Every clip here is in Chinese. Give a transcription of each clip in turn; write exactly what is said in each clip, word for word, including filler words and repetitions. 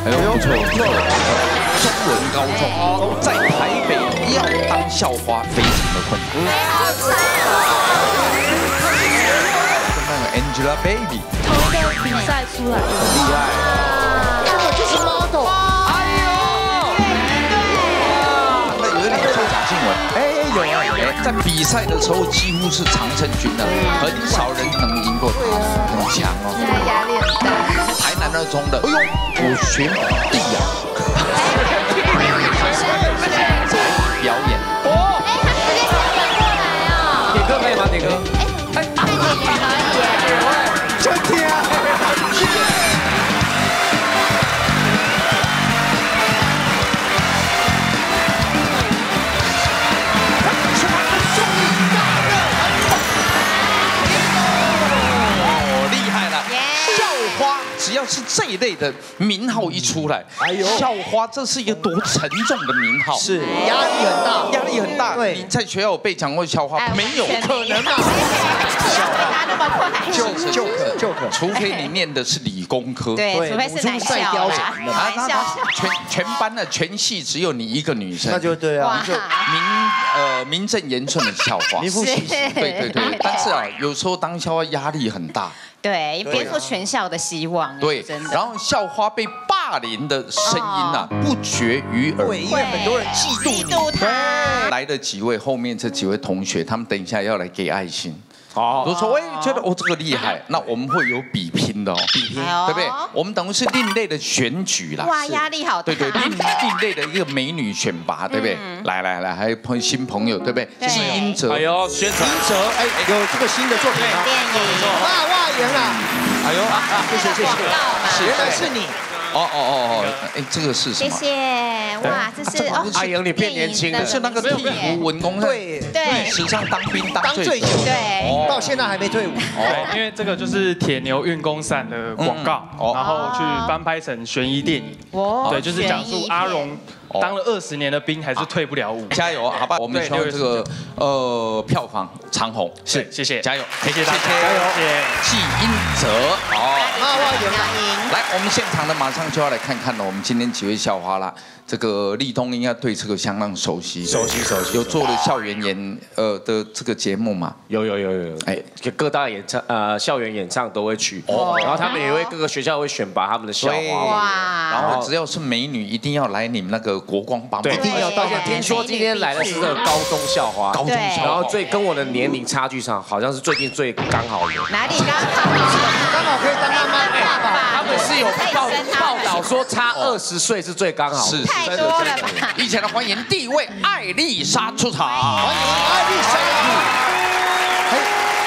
哎呦，不错不错，中文高中在台北要当校花非常的困难。 好惨跟那个 Angelababy 同一个比赛出来的， 厉害， 根本就是 model。 哎呦，那有一点像假新闻。哎，有啊，在比赛的时候几乎是常胜军的，很少人能赢过他，很强哦。 现在压力很大。 台南二中的，哎呦，我学弟呀，表演哦， 哎，他直接表演过来哦。 点歌可以吗？点歌。 哎， 真甜。 只要是这一类的名号一出来，哎呦，校花这是一个多沉重的名号， 是压力很大， 压力很大。 对， 你在学校有被讲过校花？没有可能嘛， 校花那么快， 就就可就可， 除非你念的是理工科， 对，除非是男校啦，男校全全班的全系只有你一个女生， 那就对啊， 就名呃名正言顺的校花， 名副其实。 对对对，但是啊，有时候当校花压力很大。 对，颠覆全校的希望。 对，然后校花被霸凌的声音呐，不绝于耳。 对，因为很多人嫉妒你。 他来的几位，后面这几位同学，他们等一下要来给爱心。哦，都说哎，觉得哦这个厉害，那我们会有比拼的哦，比拼，对不对？我们等于是另类的选举啦。 哇，压力好大。 对对，另另类的一个美女选拔，对不对？来来来，还有朋新朋友，对不对？季英哲， 哎呦，宣传， 英哲，哎，有这个新的作品吗？ 电影。 哇哇赢了！ 哎呦， 谢谢谢谢，原来是你。 哦哦哦哦，哎，这个是什么？ 谢谢，哇，这是哦， 阿莹，你变年轻了， 是那个替湖文工对对， 历史上当兵当最久， 对， 到现在还没退伍。 哦，因为这个就是铁牛运功伞的广告，然后去翻拍成悬疑电影。哦，对，就是讲述阿荣当了二十年的兵，还是退不了伍。 加油，好吧，我们希望这个呃票房长红。 是，谢谢， 加油， 谢谢大家， 加油， 谢谢。 季英哲，好， 哇哇赢， 来，我们现场的马上就要来看看了，我们今天几位校花啦。这个立东应该对这个相当熟悉， 熟悉熟悉， 有做了校园演呃的这个节目嘛？ 有有有有，哎，各大演唱呃校园演唱都会去，哦，然后他们也会各个学校会选拔他们的校花， 哇， 然后只要是美女，一定要来你们那个国光帮， 对，一定要到。听说今天来的是这个高中校花， 高中校花， 然后最跟我的年龄差距上，好像是最近最刚好的， 哪里刚好？ 刚好可以当妈妈爸爸。 他们是有报报道说差二十岁是最刚好， 是太多了吧？ 一起来欢迎第一位艾丽莎出场，欢迎艾丽莎。哎，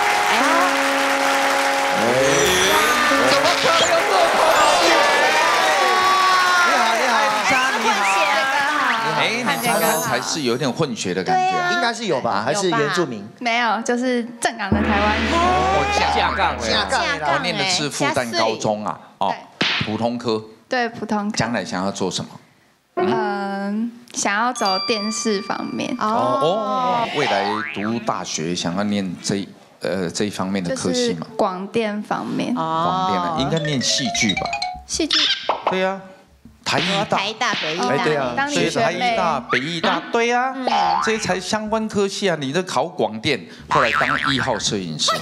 怎么可能这么好？你好，你好，艾丽莎，你好。 哎，你刚刚才是有点混血的感觉啊？ 应该是有吧？还是原住民？ 没有，就是正港的台湾人。 哦， 架杠， 架杠， 我念的是复旦高中啊，哦，普通科。 对，普通科。 将来想要做什么？ 嗯，想要走电视方面。 哦，未来读大学想要念这呃这一方面的科系嘛？ 广电方面。 广电啊，应该念戏剧吧？ 戏剧。 对呀。台医大、 台大、北医大， 对啊， 所以台医大、北医大，对呀，这些才相关科系啊。你这考广电，后来当一号摄影师，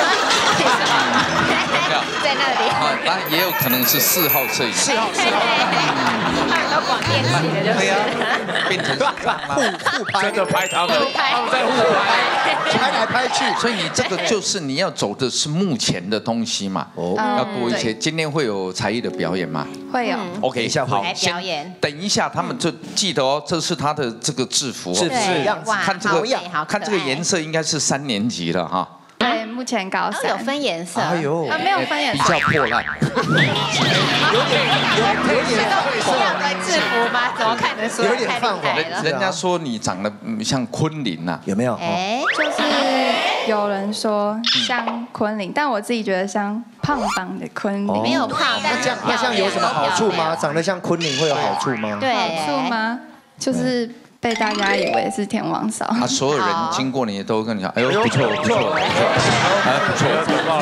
在那里啊，当然也有可能是四号摄影师，四号、四号， 他们都广电系的，就是变成互互拍， 真的拍他们，他们在互拍， 拍来拍去。 所以你这个就是你要走的是目前的东西嘛，哦，要多一些。今天会有才艺的表演吗？ 会有。 OK， 下好，表演。 等一下，他们就记得哦，这是他的这个制服， 是是样子， 看这个看这个颜色，应该是三年级了哈。 对，目前高三有分颜色。 哎呦， 啊没有分颜色， 比较破烂。 有点有有点一样的制服吗？怎么看得出来？ 有点泛黄。 人家说你长得像昆凌呐， 有没有？ 哎， 就是有人说像昆凌，但我自己觉得像胖榜的昆凌。 没有胖， 那这样那这样有什么好处吗？长得像昆凌会有好处吗？ 好处吗？就是被大家以为是天王嫂。 啊，所有人经过你都跟你讲，哎呦，不错不错不错，哎不错。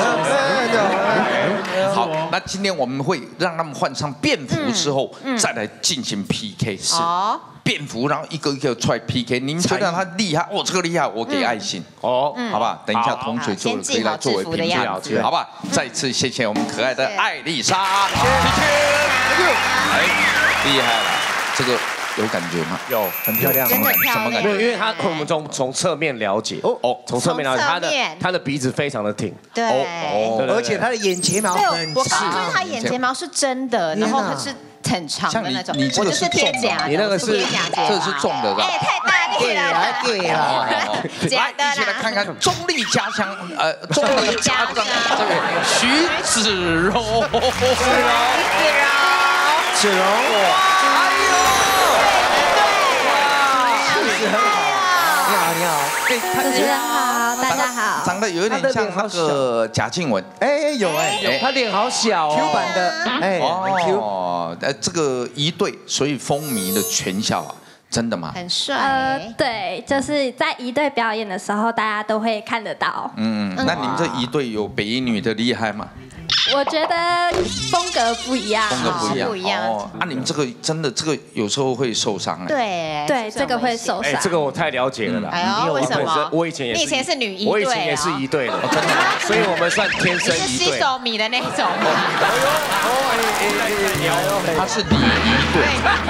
好，那今天我们会让他们换上便服之后，再来进行 P K 式。便服，然后一个一个出来 P K， 你们觉得他厉害，哦，这个厉害，我给爱心，哦，好不好？等一下同学就可以来作为评判，好不好？再次谢谢我们可爱的艾丽莎，谢谢，哎，厉害了，这个。有感觉吗？ 有， 很漂亮， 真的漂亮。 因为他我们从从侧面了解哦哦，从侧面了解他的他的鼻子非常的挺， 对， 而且他的眼睫毛很我看就是他眼睫毛是真的，然后它是很长的那种。 你这个是贴假， 你那个是这是重的， 哎，太大力了， 对了， 假的啦。 一起来看看中立家乡，呃，中立家乡这个徐子柔，子柔， 子柔，哎呦！很好，你好，你好， 主持人好，大家好， 长得有点像那个贾静雯， 哎，有哎， 他脸好小哦 ，Q 版的，哎哦，呃，这个一对，所以风靡了全校啊，真的吗？ 很帅， 呃，对，就是在一队表演的时候，大家都会看得到。 嗯，那你们这一队有北一女的厉害吗？ 我觉得风格不一样， 风格不一样， 不一样哦。啊，你们这个真的这个有时候会受伤哎。 对对，这个会受伤。 哎，这个我太了解了啦。 哎呦，为什么？ 我以前也是， 你以前是女一队， 我以前也是一队的，真的，所以我们算天生一对。 是吸手米的那种。 他是礼仪队。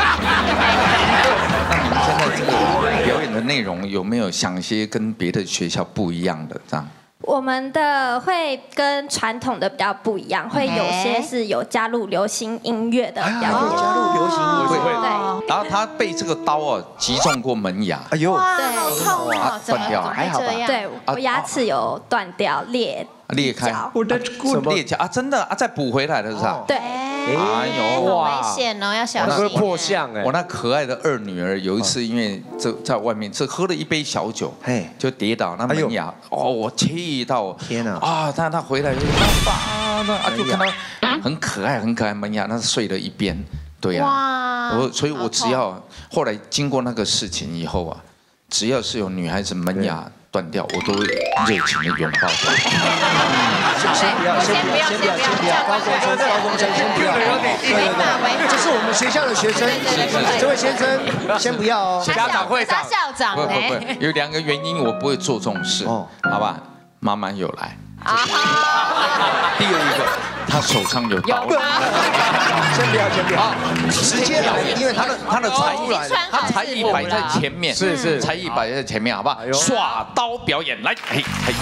那你们现在这个表演的内容有没有想一些跟别的学校不一样的这样？ 我们的会跟传统的比较不一样，会有些是有加入流行音乐的表演， 加入流行音乐， 对。 然后他被这个刀啊击中过门牙， 哎呦， 哇，好痛哦， 断掉了， 还好吧？ 对，我牙齿有断掉裂裂开， 我的什么裂角啊？真的啊，再补回来的是吧？ 对。 哎呦，好危险哦，要小心。 会破相哎！ 我那可爱的二女儿有一次，因为这在外面这喝了一杯小酒，嘿，就跌倒，那门牙，哦，我气到天哪！ 啊，他他回来就爸，那啊就看到很可爱很可爱门牙，那碎了一边，对呀，我所以，我只要后来经过那个事情以后啊，只要是有女孩子门牙断掉，我都会热情的拥抱她。 先不要，先不要，先不要，先不要，高中生，高中生，先不要。对对对，这是我们学校的学生，这位先生，先不要哦。 家长会长， 校长， 不不不，有两个原因我不会做这种事，哦，好吧，妈妈有来。啊哈！第二一个，他手上有刀。 先不要，先不要，直接来，因为他的他的才艺， 他才艺摆在前面， 是是， 才艺摆在前面，好不好？耍刀表演，来，嘿嘿。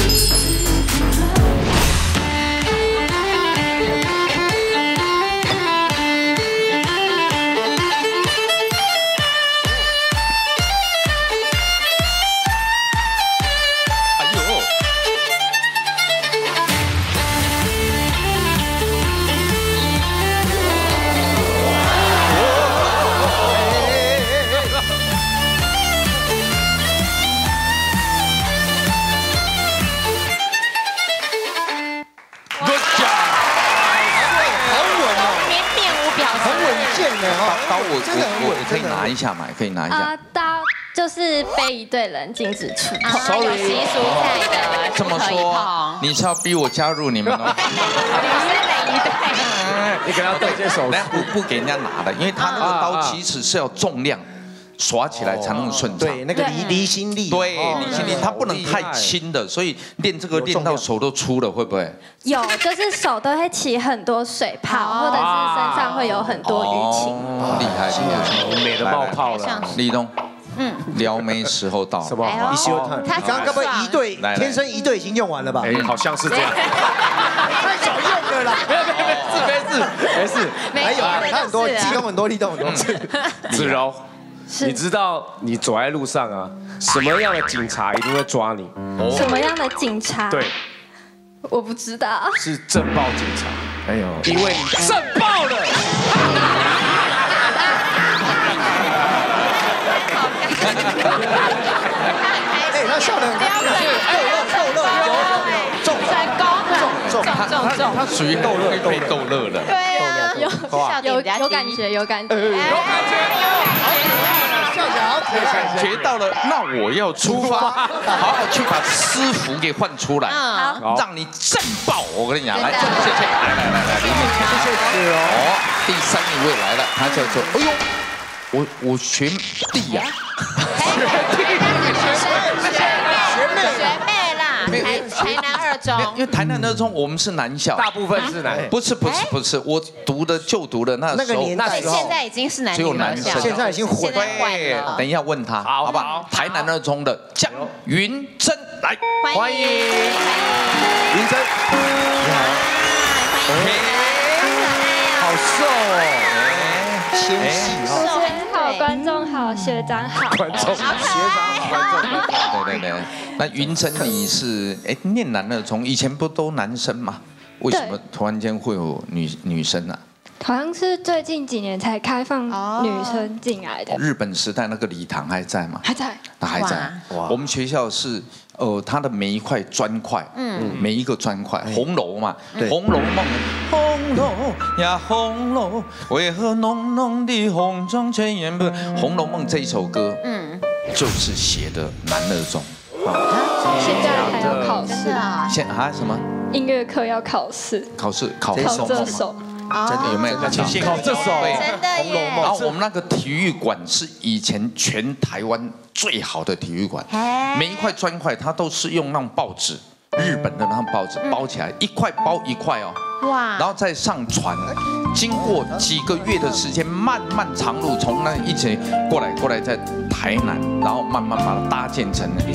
刀我我我可以拿一下嘛，可以拿一下。 啊，刀就是非一队人禁止触碰。 有习俗在的， 这么说，你是要逼我加入你们哦？ 你是哪一队？ 你可能要对接手， 不不给人家拿的，因为他那个刀其实是要重量。耍起来才能顺畅， 对那个离离心力， 对离心力，它不能太轻的，所以练这个练到手都粗了，会不会？ 有，就是手都会起很多水泡，或者是身上会有很多淤青。 厉害厉害， 美的冒泡了。 立东，嗯，撩妹时候到， 什么？ 一休特，你刚刚该不会一队天生一队已经用完了吧？ 哎，好像是这样。 太少用了啦， 没有没有没事没事没事， 还有他很多，立冬很多，立冬很多。 子柔。你知道你走在路上啊，什么样的警察一定会抓你？ 什么样的警察？ 对， 我不知道。 是政报警察。 哎呦， 因为你政报了。 哎，他笑得很开心，逗乐逗乐，有中成功，中中中中， 他属于逗乐被逗乐的。 对啊， 有有有感觉，有感觉， 有感觉。 笑起来好可爱。 学到了，那我要出发，好好去把师傅给换出来， 好， 让你震爆！我跟你讲，来，谢谢，来来来来，李敏谦， 谢谢哦。 哦，第三一位来了，他叫做，哎呦，我我学弟呀， 学妹学妹啦，台台南二中， 因为台南二中我们是男校， 大部分是男， 不是不是不是，我读的就读的那时候， 那对，现在已经是男女合校， 现在已经混现在换对， 了。 等一下问他，好不好？台南二中的江云珍来， 欢迎云珍，你好，好瘦哦，纤细哦。 主持人好，观众好，学长好， 观众学长好，观众好。 对对对，那云珍你是哎念男二中，以前不都男生吗？为什么突然间会有女女生啊？ 好像是最近几年才开放女生进来的， 日本时代那个礼堂还在吗？ 还在， 那还在。我们学校是呃，它的每一块砖块，嗯，每一个砖块，红楼嘛，《红楼梦》，红楼呀红楼，为何浓浓的红妆全掩不？《红楼梦》这一首歌，嗯，就是写的男二中。 现在还要考试啊， 现啊什么？ 音乐课要考试， 考试考考这首。 真的有没有？请谢考这首《 真的耶！ 然后我们那个体育馆是以前全台湾最好的体育馆，每一块砖块它都是用那种报纸，日本的那种报纸包起来，一块包一块哦。哇！然后再上船，经过几个月的时间，漫漫长路从那一直过来过来，在台南，然后慢慢把它搭建成了。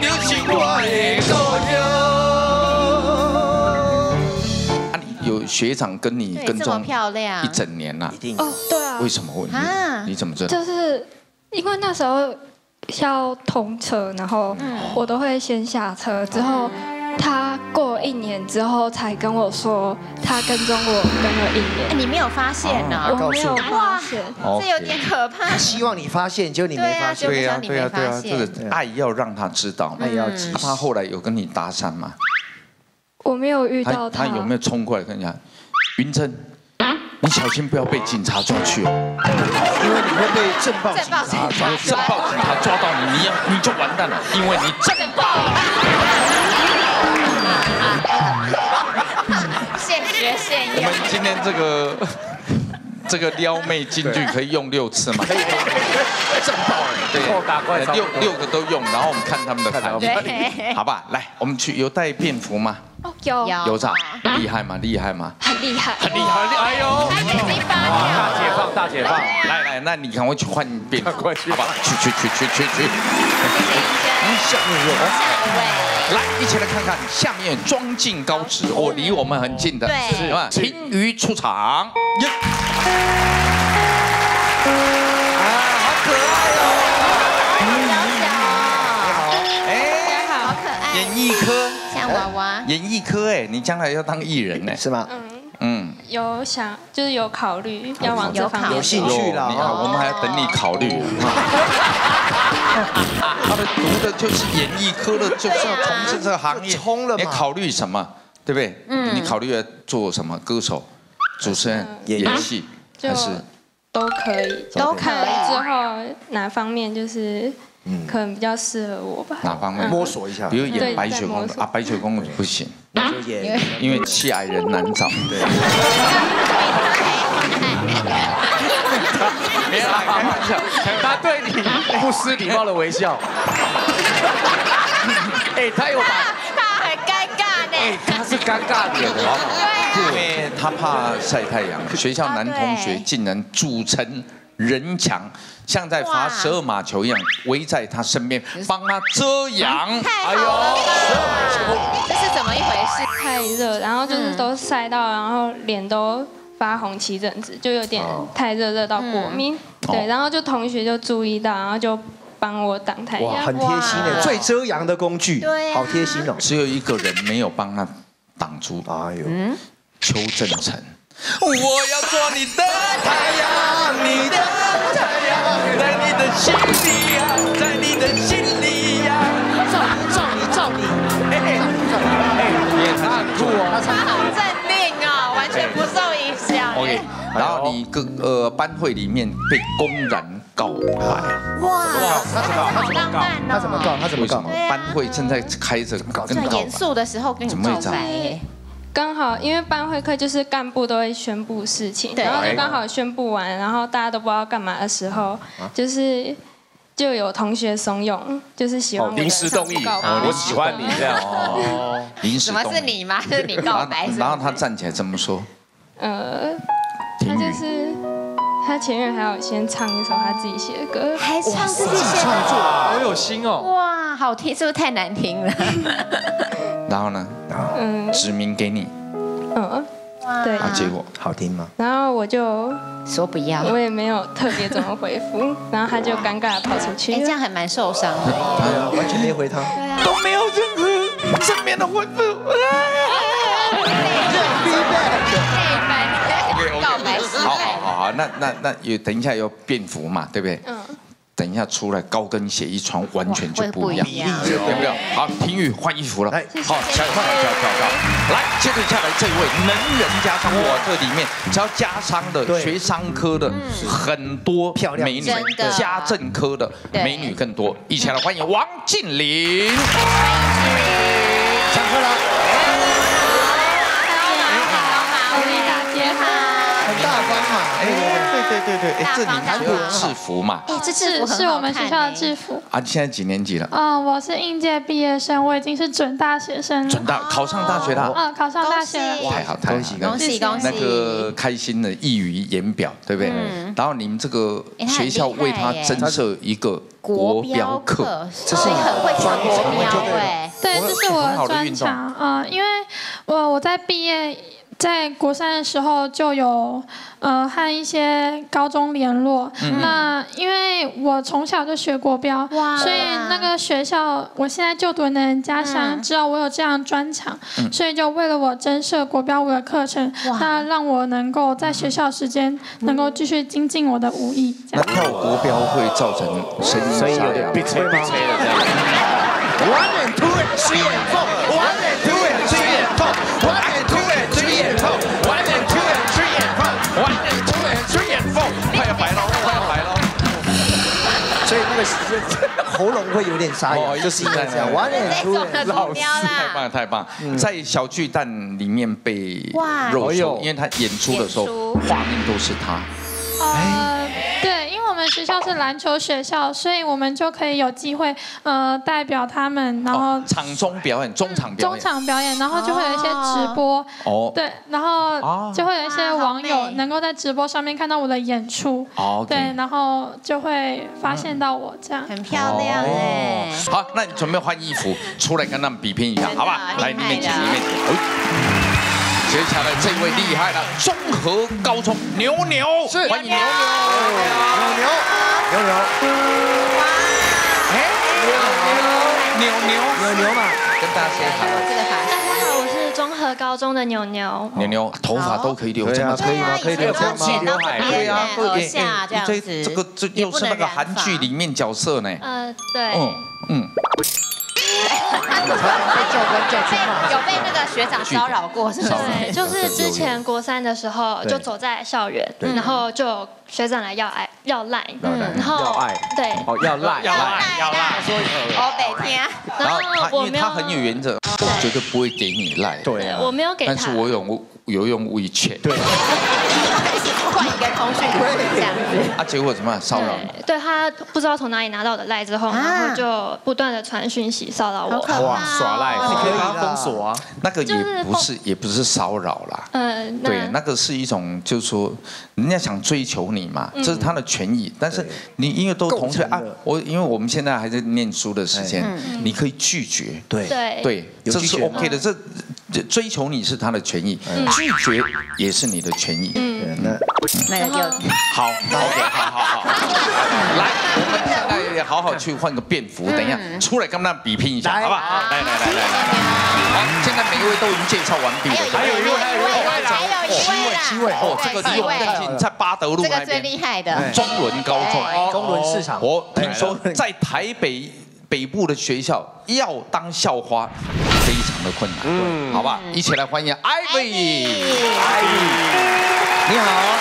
有学长跟你跟踪一整年呐， 一定哦，对啊， 为什么会？你怎么知道？ 就是因为那时候要通车，然后我都会先下车，之后他过一年之后才跟我说他跟踪我跟了一年。 你没有发现呢？ 我没有发现， 这有点可怕。 他希望你发现，结果你没发现。 对呀，对呀，对呀，这个爱要让他知道， 爱要及时。 他后来有跟你搭讪吗？ 我没有遇到他， 他有没有冲过来跟你讲，云珍，你小心不要被警察抓去哦， 因为你会被镇暴警察抓， 镇暴警察抓到你，你要你就完蛋了，因为你镇暴。 现学现用。 我们今天这个这个撩妹金句可以用六次吗？可以。镇暴对，六六个都用，然后我们看他们的反应，好吧？来，我们去有带便服吗？ 有有找，厉害吗？厉害吗？ 很厉害， 很厉害，哎呦！ 大解放，大解放！ 来来，那你赶快去换便服，好吧？去去去去去去。下面有，来一起来看看下面庄敬高职，哦，离我们很近的， 对， 吧？平瑜出场，耶！演艺科， 像娃娃。 演艺科，哎，你将来要当艺人呢， 是吗？ 嗯嗯，有想就是有考虑要往这方面有兴趣了。 你好，我们还要等你考虑。他们读的就是演艺科的，就是要从事这个行业。冲了嘛？你考虑什么？对不对？嗯。你考虑要做什么？歌手、主持人、演戏，还是都可以？都可以。之后哪方面就是？可能比较适合我吧。 哪方面？ 摸索一下。 比如演白雪公主啊，白雪公主不行，因为欺矮人难找。对。 别来开玩笑，他对你不失礼貌的微笑。哎，他有把他很尴尬呢。 哎，他是尴尬脸的，因为他怕晒太阳。学校男同学竟然组成人墙。像在罚十二码球一样，围在他身边，帮他遮阳。 哎呦，十二码球，这是怎么一回事？ 太热，然后就是都晒到，然后脸都发红起疹子，就有点太热，热到过敏。对，然后就同学就注意到，然后就帮我挡太阳。 哇，很贴心的，最遮阳的工具， 对， 好贴心哦。 只有一个人没有帮他挡住，哎呦，邱正成。我要做你的太阳，你的太阳，在你的心里呀，在你的心里呀， 照你照你照你，哎， 哎，他很酷哦， 他很镇定哦，完全不受影响。 OK，然后你个呃班会里面被公然告白。 哇， 他怎么好浪漫哦！ 他怎么告？他怎么告？ 班会正在开着跟这么告严肃的时候跟你告白耶。 刚好因为班会课就是干部都会宣布事情， 对然后就刚好宣布完，然后大家都不知道干嘛的时候，就是就有同学怂恿，就是希望我临时动议，我喜欢你这样哦。 临时动议。 什么是你吗？就是你告白。 然后他站起来这么说。 呃，他就是他前面还有先唱一首他自己写的歌， 还唱自己写的， 好有心哦。 哇，好听，是不是太难听了？ 然后呢？嗯，指名给你。 嗯，对。 啊，结果好听吗？ 然后我就说不要， 我也没有特别怎么回复，然后他就尴尬的跑出去。 哎，这样还蛮受伤的。 对啊，完全没回他。 对啊， 都没有任何正面的回复。 告白失败。 好好好好，那那那有等一下有变服嘛，对不对？嗯。等一下出来高跟鞋一穿，完全就不一样，对不对？好，廷宇换衣服了，好，跳跳跳跳跳，来，接着下来这一位能人加商，我这里面只要家商的、学商科的很多漂亮美女，家政科的美女更多，一起来欢迎王静玲， 上课了，很大方嘛，哎，对对对，哎，这你还有制服嘛？ 哎，这制服是我们学校的制服。 啊，现在几年级了？ 嗯，我是应届毕业生，我已经是准大学生了。 准大考上大学了？ 嗯，考上大学了。 太好，太好， 恭喜恭喜！ 那个开心的溢于言表，对不对？然后你们这个学校为他增设一个国标课， 这是很会唱国标哎。 对，这是我的专长。嗯，因为我我在毕业。在国三的时候就有呃和一些高中联络，嗯、那因为我从小就学国标，所以那个学校我现在就读的能人家乡、嗯、知道我有这样专长，嗯、所以就为了我增设国标舞的课程，那让我能够在学校时间能够继续精进我的武艺。 那跳国标会造成声音声音有点闭吹闭吹的这样。 One and two and three and four. One and two and three and four. One and two and three and four. One and two and three and four. One and two and three and four. 快要白了，快要白了。 所以那个喉咙会有点沙哑，就是因为这样。One and two and three. 太棒了，太棒！在小巨蛋里面被肉搜，因为他演出的时候画面都是他。 呃，对，因为我们学校是篮球学校，所以我们就可以有机会呃代表他们，然后场中表演、中场表演、 中场表演，然后就会有一些直播，哦，对，然后就会有一些网友能够在直播上面看到我的演出，哦，对，然后就会发现到我这样， 很漂亮哎。 好，那你准备换衣服出来跟他们比拼一下，好吧？来，里面请，里面请。接下来这位厉害了，综合高中牛牛，欢迎牛牛， 牛牛，牛牛， 哎，牛牛， 牛牛嘛， 跟大家说好。 这个发型， 大家好，我是综合高中的牛牛。 牛牛，头发都可以留这么长， 可以吗？可以留这样吗？ 刘海，对呀， 耳下这样子。 这这个这又是那个韩剧里面角色呢。 呃，对。 嗯嗯。 有被那个学长骚扰过，是不是？ 对，就是之前国三的时候，就走在校园，然后就学长来要爱要赖，然后要爱， 对， 哦要赖要赖要赖， 说哦北天， 然后他因为他很有原则，我绝对不会给你赖， 对， 我没有给他， 但是我有有用WeChat，对， 换一个通讯录这样子， 啊结果怎么样骚扰？ 对他不知道从哪里拿到我的赖之后，然后就不断的传讯息骚扰我， 哇耍赖， 那你可以把他封锁啊， 那个也不是也不是骚扰啦，嗯，对，那个是一种就是说人家想追求你嘛，这是他的权益，但是你因为都同学啊，我因为我们现在还在念书的时间，你可以拒绝， 对对，这是 OK 的，这追求你是他的权益，拒绝也是你的权益， 嗯，那那个就好 ，OK， 好好好，来，我们现在也好好去换个便服，等一下出来跟他们比拼一下，好不好？来来来来来，好，现在每一位都已经介绍完毕了， 还有一位，还有一位，还有七位，七位， 哦，这个离我们更近，在八德路那边， 这个最厉害的中仑高中， 中仑市场， 我听说在台北北部的学校要当校花非常的困难，嗯，好吧，一起来欢迎 Ivy，Ivy， 你好。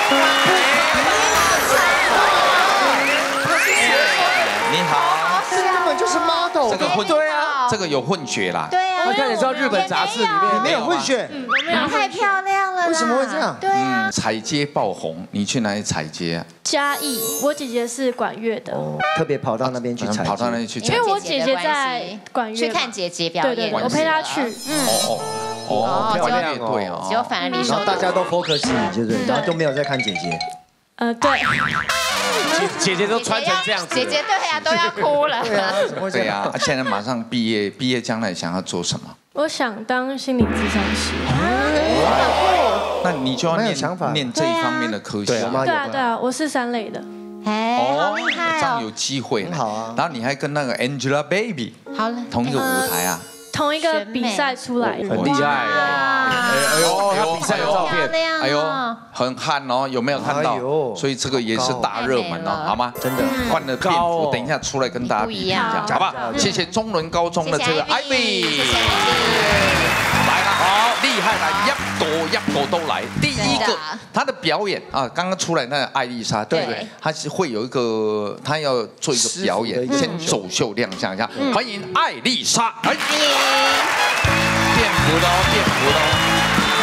你好， 这根本就是 model， 这个混对啊， 这个有混血啦。 对啊， 我看你知道日本杂志里面没有混血， 你太漂亮了啦。 为什么会这样？ 对啊嗯，，踩街爆红，你去哪里踩街啊？ 嘉义，我姐姐是管乐的， 哦，特别跑到那边去踩， 跑到那里去因踩街。 为我姐姐在管乐去嘛看姐姐表演， 对对对，我陪她去。 嗯， 哦哦哦，管乐队哦。 结果反而你然后大家都 focus 你，对不对？然后都没有在看姐姐。 呃，对， 姐姐姐都穿成这样子， 姐姐对呀都要哭了。 对啊，怎么会这对样？ 呀，现在马上毕业，毕业将来想要做什么？ 我想当心理咨商师。 那你就要念蛮有想法的念这一方面的科系。 对啊， 对啊对啊，我是三类的。 哎，好厉害哦！ 这样有机会了。 很好啊然后你还跟那个 Angelababy 好了， 同一个舞台啊。 同一个比赛出来的。 很厉害。哎呦，他比赛有照片， 哎呦，很悍哦，有没有看到哎呦？ 所以这个也是大热门哦，好吗？ 真的换了便服，等一下出来跟大家比一下，好不好？谢谢中伦高中的这个 Ivy，来了，好厉害了，一朵一朵都来。第一个，她的表演啊，刚刚出来那个艾丽莎，对不对？她是会有一个，她要做一个表演，先走秀亮相一下，欢迎艾丽莎，哎， 欢迎。 便服的哦，便服的哦。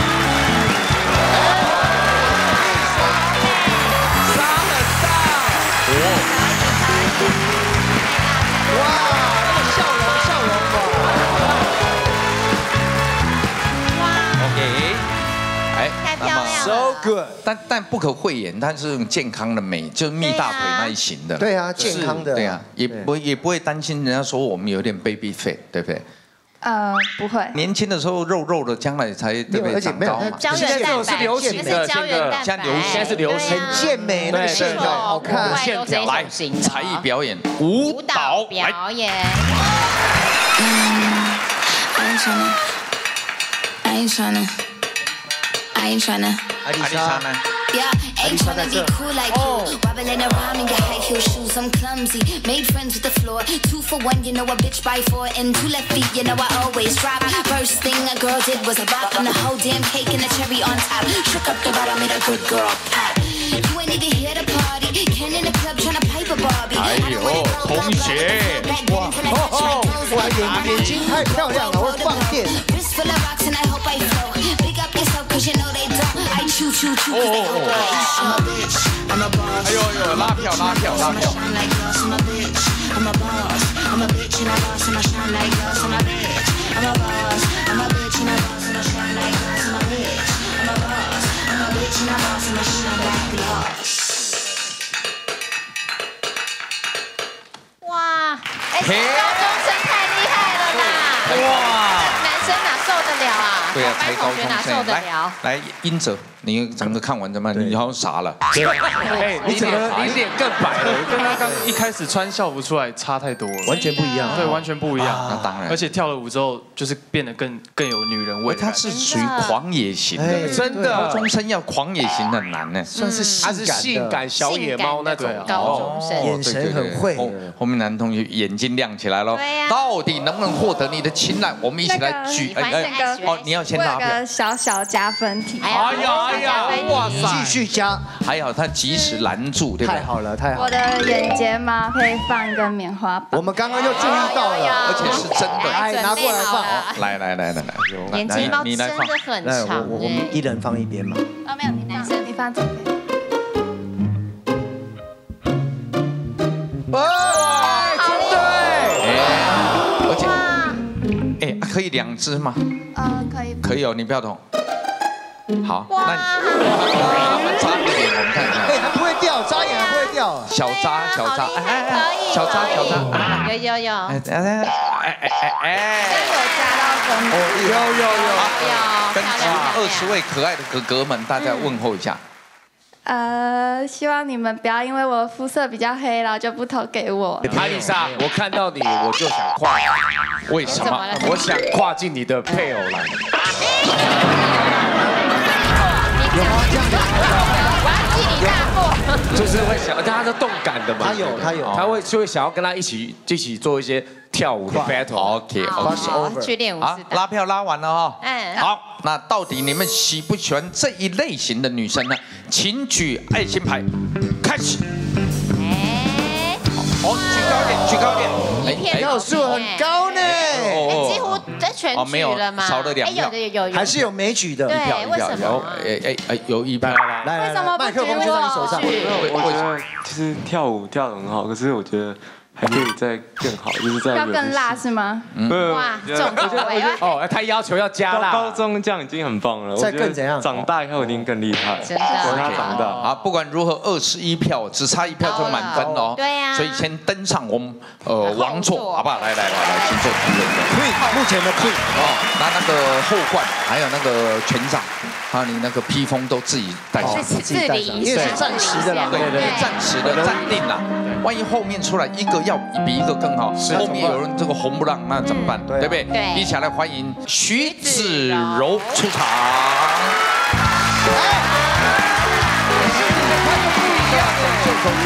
哇，那个笑容，笑容哇 OK， 哎， 太漂亮了 ，so good。 但但不可讳言，它是用健康的美，就是蜜大腿那一型的。 对啊，健康的。 对啊，也不也不会担心人家说我们有点 baby fat， 对不对？ 呃，不会。 年轻的时候肉肉的，将来才对不对长高嘛？ 胶原蛋白是流行的， 胶原蛋白， 现在流现在是流行很健美，那个线条好看。 线条来， 才艺表演，舞蹈表演。 I ain't tryna, I ain't tryna, I ain't tryna. 艾丽莎呢？ Yeah, ain't tryna be cool like you. Wobbling around in your high heel shoes, I'm clumsy. Made friends with the floor. Two for one, you know a bitch by four. And two left feet, you know I always drop. First thing a girl did was a bop. And the whole damn cake and the cherry on top. Shook up the bottom, made a good girl pop. You ain't even here to party. Ken in the club tryna pipe a Barbie. 哎呦，同学， 哇哦哦，我的眼眼睛太漂亮了，我会放电。 Wrist full of rocks and I hope I flow. Big up yourself 'cause you know they don't. I chew chew chew 'cause they don't. I'm a bitch, I'm a boss. 哎呦呦，拉票拉票拉票。 Shine like glass, I'm a bitch, I'm a boss. I'm a bitch and a boss and I shine like glass, I'm a bitch. I'm a boss, I'm a bitch and a boss and I shine like glass, I'm a bitch. I'm a boss, I'm a bitch and a boss and I shine like glass. 哇，哎，高中生太厉害了啦！哇，男生哪受得了啊？ 对啊，才高同学哪受中生。 得了？ 来，英哲，你整个看完怎么样？你好像傻了。 哎，你整个你脸更白了，跟他刚一开始穿校服出来差太多了， 完全不一样。 对，完全不一样。 那当然， 而且跳了舞之后，就是变得更更有女人味。 他是属于狂野型的， 真的。 高中生要狂野型很难呢， 算是他是性感小野猫那种。 高中生眼神很会。 后面男同学眼睛亮起来了，到底能不能获得你的青睐？我们一起来举。 哎哎， 哦，你要先拉票。 我有个小小加分题。 哎呀哎呀，哇塞！ 继续加。 还好他及时拦住，对吧？ 太好了，太好了。 我的眼睫毛可以放一个棉花棒。 我们刚刚就注意到了， 而且是真的。 来，拿过来放。 来来来来来， 眼睫毛真的很来， 长。 我我们一人放一边嘛。 哦，没有，你男生你放这边。 哇，真的哎！而且，哎，可以两只吗？ 嗯，可以。 可以哦，你不要动。好，那你眨一点，我们看看。 哎，还不会掉，眨眼还不会掉。 小眨小眨，哎哎，小眨小眨， 有有有。 哎哎哎哎哎， 真有加到分。 哦，有有有。 有。 跟二十位可爱的哥哥们，大家问候一下。 呃，希望你们不要因为我肤色比较黑，然后就不投给我。 艾丽莎，我看到你我就想跨， 为什么？ 我想跨进你的配偶栏。 有吗？这样子？ 我要记你大过。 就是会想，他是动感的嘛。 他有，他有， 他会就会想要跟他一起一起做一些跳舞的 battle。 OK OK， 去练舞好， 是的。 拉票拉完了哈。 嗯， 好，那到底你们喜不喜欢这一类型的女生呢？请举爱心牌，开始。 哎， 哦，举高点，举高点。 哎， 票数很高呢。 几乎在全举了吗？ 少了两票， 有的有有， 还是有没举的。 对，为什么？ 哎哎哎，有一票。 来来来，麦克风就在你手上。 我觉得其实跳舞跳得很好，可是我觉得还可以再更好，就是在要更辣是吗？ 哇，重口味哦，他要求要加辣。 高中这样已经很棒了， 再更怎样？ 长大以后一定更厉害。 真的， 等他长大。 啊，不管如何，二十一票，只差一票就满分哦。 对呀。 所以先登上我们呃王座，好不好？来来来来，请坐，请坐。 Queen， 目前的 Queen 哦，那那个后冠还有那个权杖，还有你那个披风都自己带上， 自己带上， 因为是暂时的啦， 对对，暂时的暂定啦。万一后面出来一个要比一个更好，后面有人这个红不让，那怎么办？对不对？ 对， 一起来欢迎徐子柔出场。秀秀秀！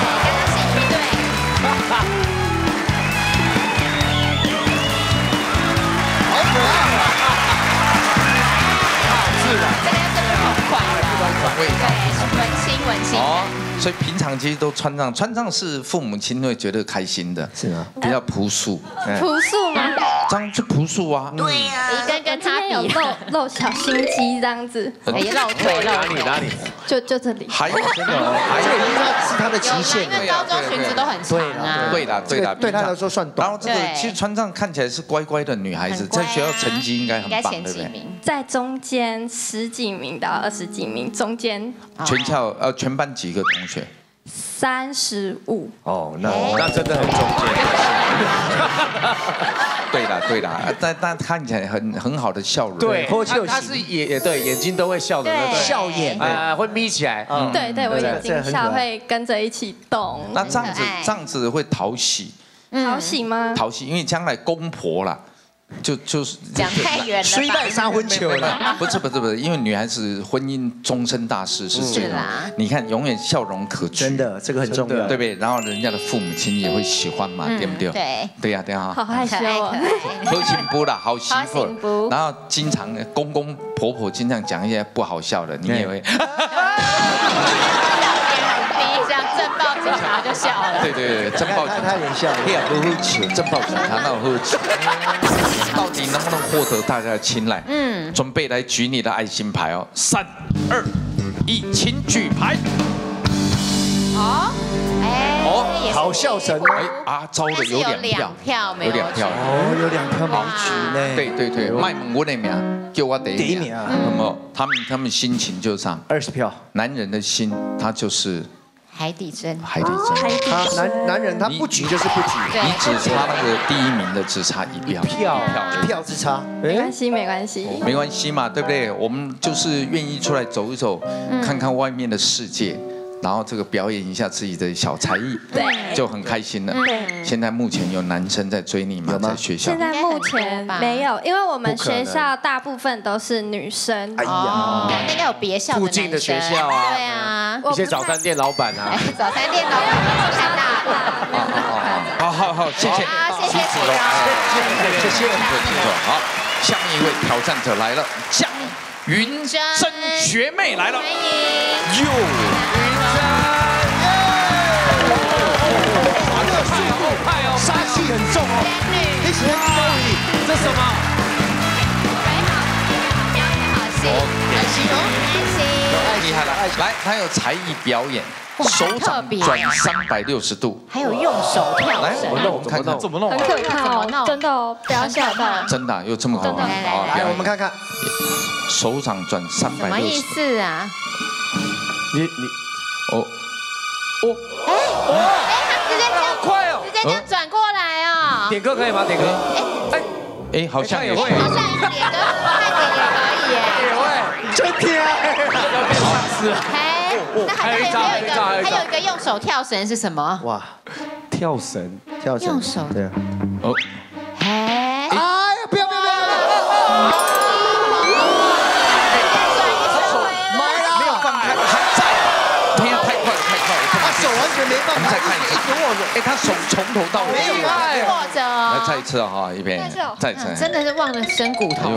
好可爱，好自然， 这个要真的好快了， 味道文青文青。 哦，所以平常其实都穿上，穿上是父母亲会觉得开心的， 是啊， 比较朴素。 朴素吗？ 这样就朴素啊。 对呀，一跟跟他有露露小心机这样子， 哎，露腿露哪里哪里？ 就就这里。 还有真的，还这已有经是他的极限因为高中裙子都很长啊。 对啦对啦， 对他来说算短。 然后这个其实穿上看起来是乖乖的女孩子，在学校成绩应该很棒，对不对？ 在中间十几名到二十几名，中间全校呃全班几个同学？ 三十五。 哦，那那真的很中间。 对啦对啦，但但看起来很很好的笑容。 对，他他是也对眼睛都会笑的那种笑眼， 啊会眯起来。 对对，我眼睛笑会跟着一起动。 那这样子这样子会讨喜？ 讨喜吗？ 讨喜，因为将来公婆啦。就就是讲太远了， 虽败杀婚球了。 不是不是不是，因为女孩子婚姻终身大事是这样。你看，永远笑容可掬， 真的这个很重要， 对不对？然后人家的父母亲也会喜欢嘛，对不对？ 对， 对呀对呀。 好害羞啊！ 好幸福啦，好媳妇。然后经常公公婆婆经常讲一些不好笑的，你也会。 这样震爆警察就笑了。 对对对，震爆警察， 他连笑， 嘿呀，不会糗，震爆警察那会糗。到底能不能获得大家的青睐？嗯，准备来举你的爱心牌哦，三二一，请举牌。 哦，哎，哦， 好笑神哎啊，招了有两票， 有两票， 哦，有两票没举呢。 对对对，卖萌我的名，叫我第一名。那么他们他们心情就上二十票， 男人的心他就是海底针， 海底针。 他男男人他不举就是不举， 你只差那个第一名的只差一票， 票一票之差， 没关系没关系， 没关系嘛，对不对？我们就是愿意出来走一走，看看外面的世界。然后这个表演一下自己的小才艺， 对， 就很开心了。 对， 现在目前有男生在追你吗？在学校？ 现在目前没有，因为我们学校大部分都是女生。 哎呀， 应该有别校附近的学校啊， 对啊， 一些早餐店老板啊， 早餐店老板太大了。好好好，谢谢， 谢谢子柔， 谢谢谢谢好，下面一位挑战者来了，江云珍学妹来了， 欢迎。 哟。 杀气很重哦，你喜欢这什么？ 爱心哦，爱心， 厉害了！来，他有才艺表演，手掌转三百六十度， 还有用手跳来，我弄看看怎么弄？ 很可怕哦，真的哦，不要吓到。 真的有这么好？ 来，我们看看， 手掌转三百六十度， 什么意思啊？ 你你哦哦哎哎，直接这样快哦， 直接这样转过来哦。 点歌可以吗？点歌。 哎哎，好像也会， 好像点歌，快点也可以耶。 也会， 真甜。 是。 哎，那还有一个还有一个用手跳绳是什么？ 哇， 跳绳， 跳绳， 用手对啊。 哦， 哎， 哎呀，不要不要不要！ 没有放开，还在。天啊，太快了太快了！ 他手完全没办法。 我们再看一次，握着，哎，他手从头到尾没有握着哦。 来再一次啊哈，一边再一次， 真的是忘了生骨头。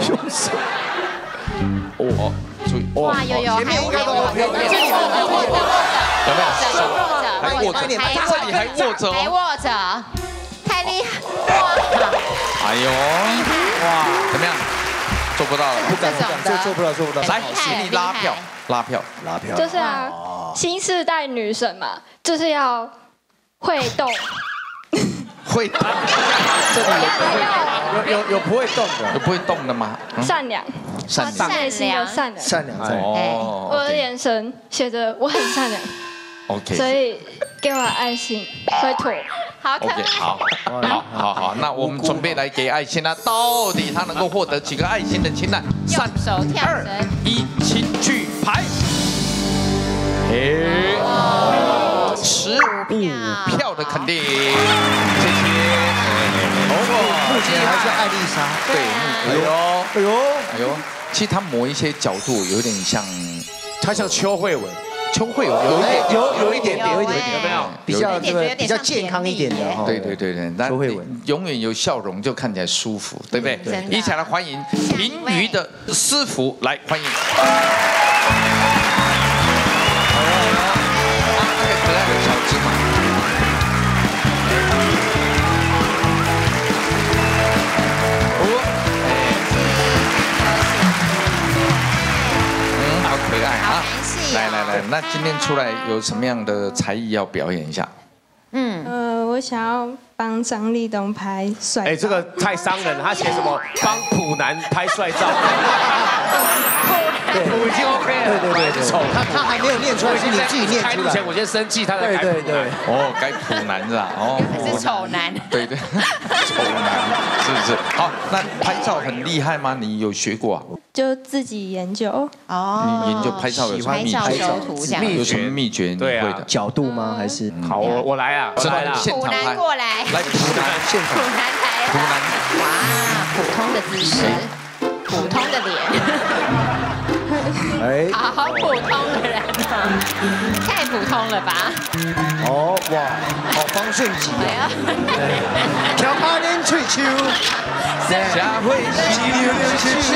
哦，注意， 哇，有有， 前面应该都有，有没有？ 有没有？手还握着， 还这里还握着， 还握着，太厉害！哇！ 哎呦，哇，怎么样？做不到了， 不敢不敢，这做不到做不到。 来，请你拉票，拉票， 拉票。 就是啊，新世代女神嘛，就是要会动。 会动， 这里有有有有不会动的， 有不会动的吗？ 善良， 善良， 内心的善良， 善良在。 哦， 我的眼神写着我很善良。 OK， 所以给我爱心，会吐。 好可爱。 OK， 好，好，好，好，那我们准备来给爱心了。到底他能够获得几个爱心的亲呢？三、二、一，请举牌。嘿，十五票的肯定，谢谢。 目前还是艾丽莎。 对，哎呦， 哎呦， 哎呦，其实他某一些角度有点像， 他像邱慧文。 邱慧有有一点有有一点点，有一点有没有？ 比较这个比较健康一点的哈。 对对对对，邱慧文永远有笑容，就看起来舒服，对不对？一起来欢迎平鱼的师傅，来欢迎。那个可爱的小芝麻。嗯，好可爱啊！ 来来来，那今天出来有什么样的才艺要表演一下？ 嗯，呃，我想要帮张立东拍帅照。 哎，这个太伤人了，他写什么？帮普男拍帅照。 对， 普已经 OK 了。 对对对，丑，他他还没有念出来，是你自己念出来。 前我先生气，他在改。 对对对。 哦，改普男是吧？哦， 是丑男。 对对，丑男是不是？好，那拍照很厉害吗？你有学过啊？ 就自己研究哦， 你研究拍照有什么秘诀？有什么秘诀？你会的角度吗？还是好，我我来啊， 真的现场拍过来， 来普男现场， 普男来， 普男， 哇，普通的姿势，普通的脸，哎，好普通的人哦，太普通了吧？ 哦哇，好方顺吉啊！跳八年吹秋。 下回是溜溜秋秋。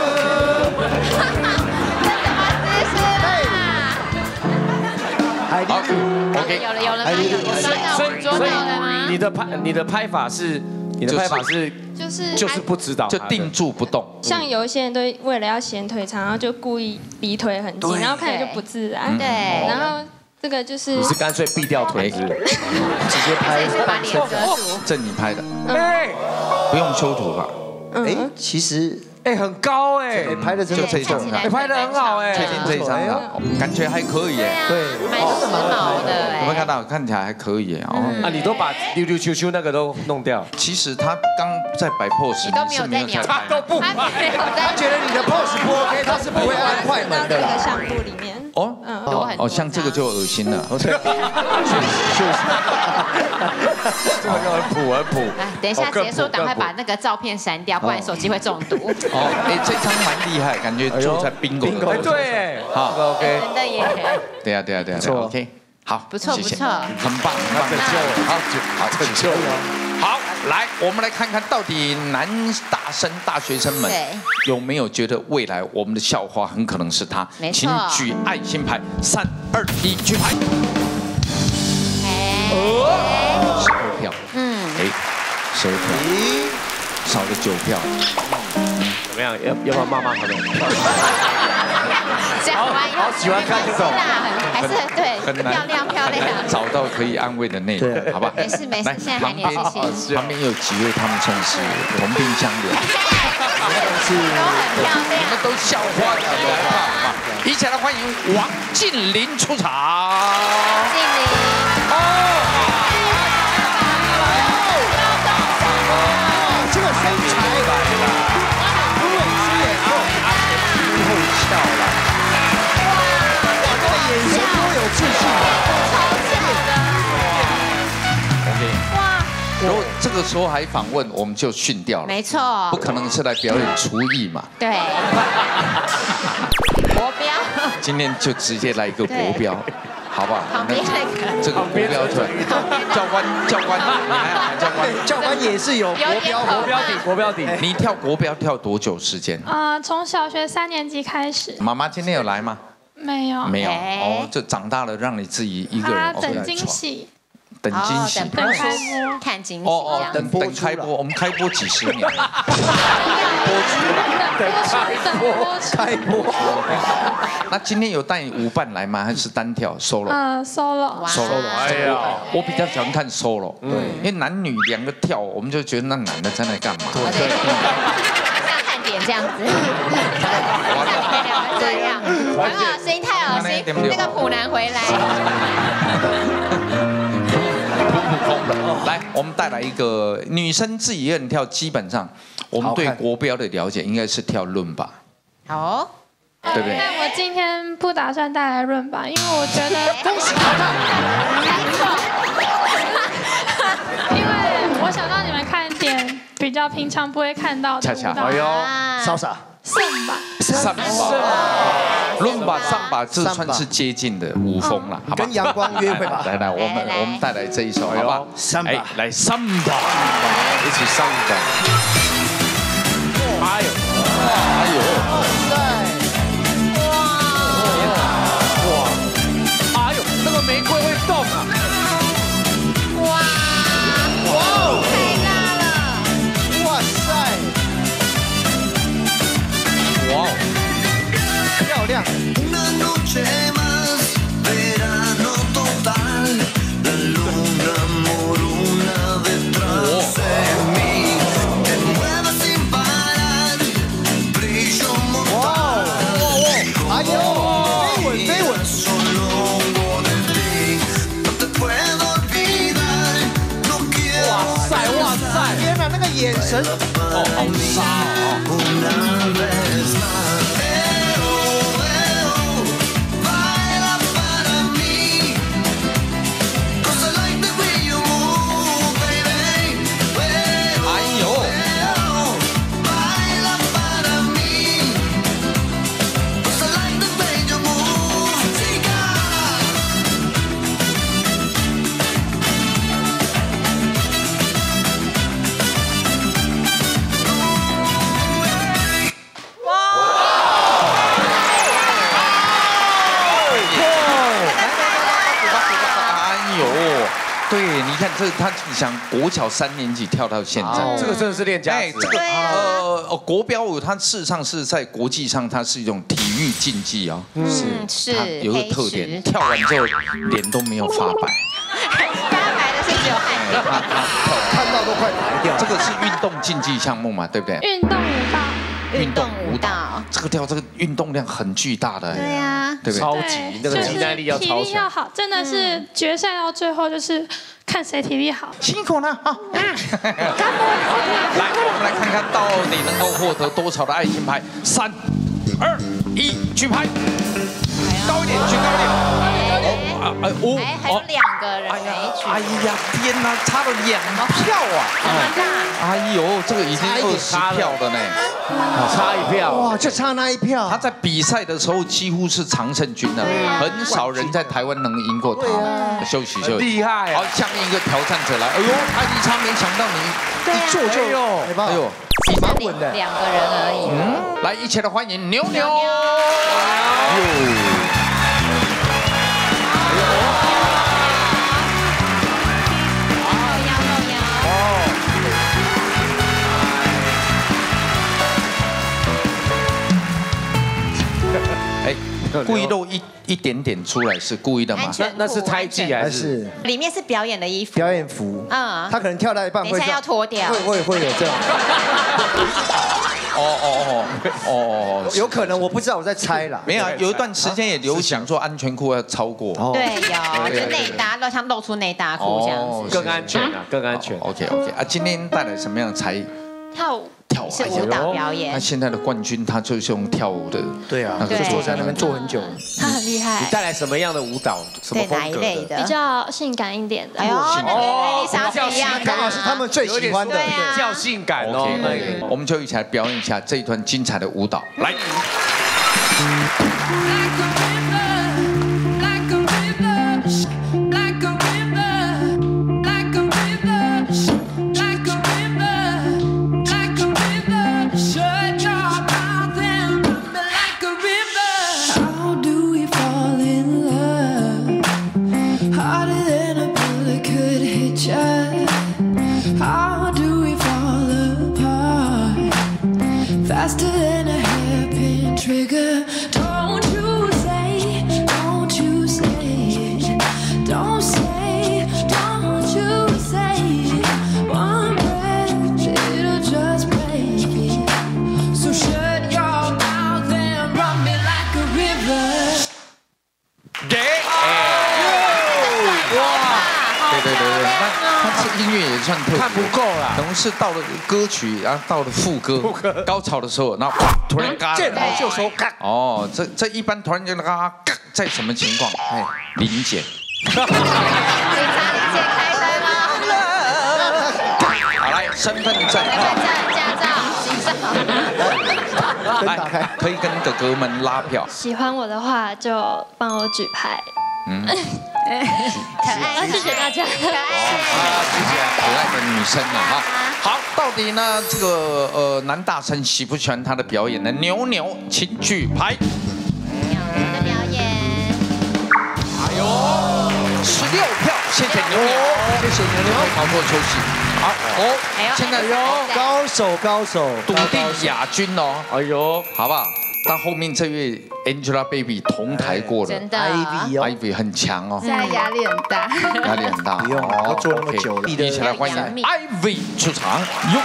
好 ，OK， 有了有了吗？有有抓到所以抓到了吗？ 你的拍你的拍法是，你的拍法是就是就是不知道， 就定住不动。 像有一些人都为了要显腿长，然后就故意离腿很近，然后看起来就不自然。 对， 然后这个就是你是干脆避掉腿子， 直接拍， 是把脸遮住。 这你拍的，不用修图吧？ 哎，其实。 哎，很高哎， 拍的真的这一张， 哎，拍的很好哎， 最近这一张感觉还可以哎， 对， 蛮时髦的哎。 有没有看到？看起来还可以哦。 啊，你都把溜溜秋秋那个都弄掉。 其实他刚在摆 pose， 你都没有在鸟， 他都不， 他没有在。 他觉得你的 pose 不 OK， 他是不会按快门的。 这个项目里面， 哦， 多很哦，像这个就恶心了。 确实确实， 这个就很普很普。 哎，等一下结束，赶快把那个照片删掉，不然手机会中毒。 哦，哎，这张蛮厉害，感觉坐在 bingo 的。 对， 好 OK。 真的耶。 对呀对呀对呀，错 OK。好， 不错不错， 很棒，那拯救，好好拯救。好，来，我们来看看到底男大生大学生们有没有觉得未来我们的校花很可能是他？请举爱心牌，三二一，举牌。哦，十二票。嗯。哎，十二票。少了九票。 怎么样？要要不要骂骂他们？ 好， 好喜欢看这种， 还是对， 很难漂亮漂亮， 找到可以安慰的内容，好吧？ 没事没事，现在还年轻。 旁边有几位，他们算是同病相怜， 都很漂亮， 你们都校花级的，好不好？一起来欢迎王劲麟出场。 劲麟，哦， 这个身材。 跳了， 哇，这个眼神多有自信啊！ 超强的。 OK， 哇，如果这个时候还访问，我们就训掉了。 没错， 不可能是来表演厨艺嘛。 对，国标。 今天就直接来一个国标。 好不好？ 旁边那个这个国标队，教官教官，你还要喊教官？ 教官也是有国标国标底国标底。 你跳国标跳多久时间？ 啊，从小学三年级开始。 妈妈今天有来吗？ 没有。 没有哦，就长大了让你自己一个人。 他等惊喜。 等惊喜， 等播出，看惊喜， 哦哦，等等开播，我们开播几十年了，播出了， 等开播， 开播。 那今天有带舞伴来吗？还是单跳 solo？ 呃 ，solo，solo。 哎呀，我比较喜欢看 solo， 对，因为男女两个跳，我们就觉得那男的在那干嘛？对对。 像看点这样子，这样，很好，声音太恶心，那个普男回来。 来，我们带来一个女生自己一个人跳，基本上我们对国标的了解应该是跳伦巴， 好， 对不对？ 但我今天不打算带来伦巴，因为我觉得恭喜因为我想让你们看点比较平常不会看到的舞蹈。 哎呦， 潇洒。 上吧， 上吧，伦巴上吧，这算是接近的舞风了，好吧？ 跟阳光约会吧。 来来，我们我们带来这一首，好不好？ 上吧， 来上吧，一起上吧。哎呦，哎呦，哇，哇，哎呦，那个玫瑰会动啊！ 哇，哇，太大了！ 哇塞！ 哇哦， 漂亮！哎呦，飞吻飞吻！哇塞哇塞！天哪，那个眼神， 哦，好杀哦！ 对，你看这他想国小三年级跳到现在， 这个真的是练家子。 这个呃呃国标舞，它事实上是在国际上它是一种体育竞技啊， 是是， 它有一个特点，跳完之后脸都没有发白， 发白的是只有汗点， 看到都快白掉。 这个是运动竞技项目嘛，对不对？ 运动舞蹈。 运动舞蹈， 这个跳这个运动量很巨大的， 对呀， 对不对？ 超级那个肌耐力要超强， 体力要好，真的是决赛到最后就是看谁体力好。 辛苦了啊！来，我们来看看到底能够获得多少的爱心牌。三、二、一，举牌，高一点，举高一点。哦，哎，哦， 哎，还有两个人没举。 哎呀，天哪，差了两票啊！ 这么大。 哎呦，这个已经二十票了呢。 差一票哇，就差那一票。 他在比赛的时候几乎是常胜军了，很少人在台湾能赢过他。休息休息， 厉害！ 好，下面一个挑战者来。哎呦，艾丽莎，没想到你一做就，哎呦， 比蛮稳的。 两个人而已。 嗯，来，一起来欢迎牛牛。哎，故意露一一点点出来是故意的吗？ 那那是胎记还是？ 里面是表演的衣服。 表演服。嗯。他可能跳到一半会。 等一下要脱掉。 会会会有这样。 哦哦哦哦哦， 有可能我不知道，我在猜啦。 没有，有一段时间也流行说安全裤要超过。 对，有就内搭，露像露出内搭裤这样子， 更安全啊，更安全。 OK OK 啊，今天带来什么样的才艺？ 跳舞。 跳舞是舞蹈表演。 他现在的冠军，他就是用跳舞的。 对啊，就坐在那边坐很久。 他很厉害。 你带来什么样的舞蹈？什么风格的？ 比较性感一点的。 哎呦，那跟艾丽莎是一样的。 刚好是他们最喜欢的， 比较性感哦。 我们就一起来表演一下这一段精彩的舞蹈，来。 Like a river, like a river. trigger. Don't you say, don't you say it. Don't say, don't you say it. One breath, it'll just break it. So shut your mouth and run me like a river. 给，哇，对对对对，那他这音乐也算特别， 看不够啦， 等于是到了歌曲，然后到了副歌，副歌高潮的时候，然后突然嘎， 见好就收，嘎。 哦，这这一般突然间嘎嘎，在什么情况？哎，临检。 警察临检开灯了。 好，来，身份证、 驾照、行照。 来，可以跟哥哥们拉票。 喜欢我的话就帮我举牌。 嗯， 可爱， 谢谢大家。 可爱， 啊，谢谢可爱的女生啊哈。好，到底呢这个呃男大生喜不喜欢他的表演呢？牛牛，请举牌。 牛牛的表演。 哎呦，十六票，谢谢牛牛， 谢谢牛牛， 毛过休息。好哦，现在高手高手， 笃定亚军哦。哎呦，好不好？到后面这位 Angelababy 同台过了， 真的 ，Ivy 哦 ，Ivy 很强哦， 现在压力很大， 压力很大， 不用，他做那么久了， 一起来欢迎 Ivy 出场，哟。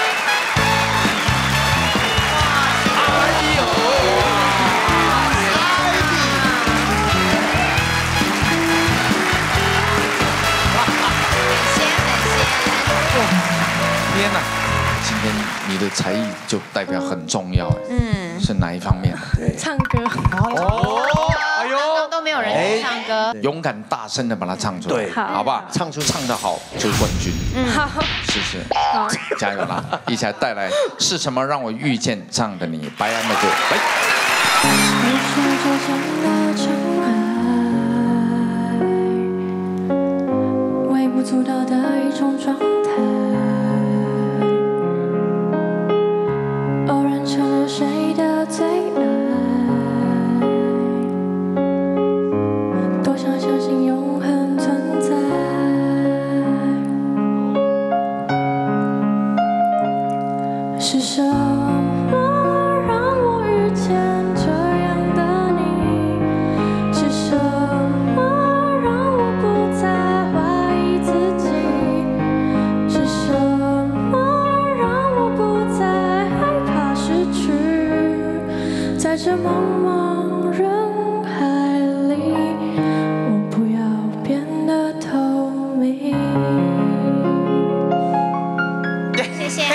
天哪！今天你的才艺就代表很重要，嗯，是哪一方面？ 唱歌。 哦， 哎呦，刚刚都没有人唱歌， 勇敢大声的把它唱出来， 对， 好不好？唱出唱得好就是冠军， 嗯，好， 是是，好，加油啦！一起来带来是什么让我遇见这样的你？白安的歌，来。 微不足道的一种状态，偶然成了谁的最爱，多想相信永恒存在。是什么让我遇见这样的你？是什么让我不再怀疑自己？是什么让我不再害怕失去？在这茫茫人海里，我不要变得透明。 谢谢。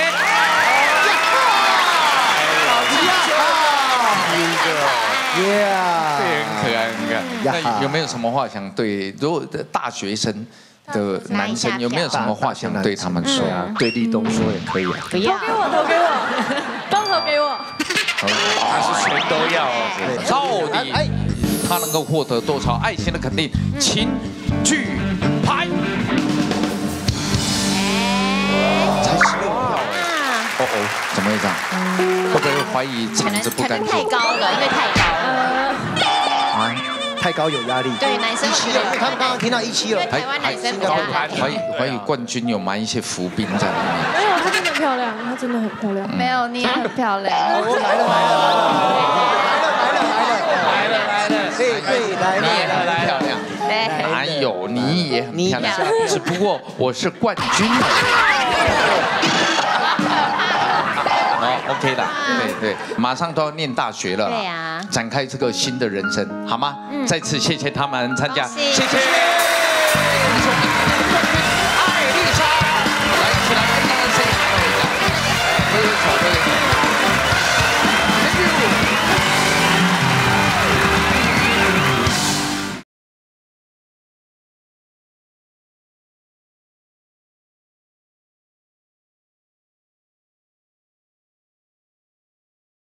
耶， 很可爱，很可爱。那有没有什么话想对如果大学生的男生有没有什么话想对他们说？ 对立冬说也可以啊。 不要， 投给我，投给我，都投给我。 还是全都要哦。 到底他能够获得多少爱心的肯定？请举牌。才十六票哎！哦哦，怎么会这样？会不会怀疑场子不干净？ 太高了，因为太高了。 啊， 太高有压力。 对，男生一期了，因为他们刚刚听到一期了。 台湾男生比较怀疑怀疑冠军有埋一些伏兵在里面。 没有，她真的漂亮，她真的很漂亮。 没有，你也很漂亮。 我来了来了来了来了来了来了来了，对对来了， 你也很漂亮。哪有，你也很漂亮，只不过我是冠军。好 ，OK 的，对对，马上都要念大学了， 对呀， 展开这个新的人生，好吗？嗯，再次谢谢他们参加，谢谢。艾丽莎，来，一起来跟大家 say hello 一下，挥挥手，挥挥手。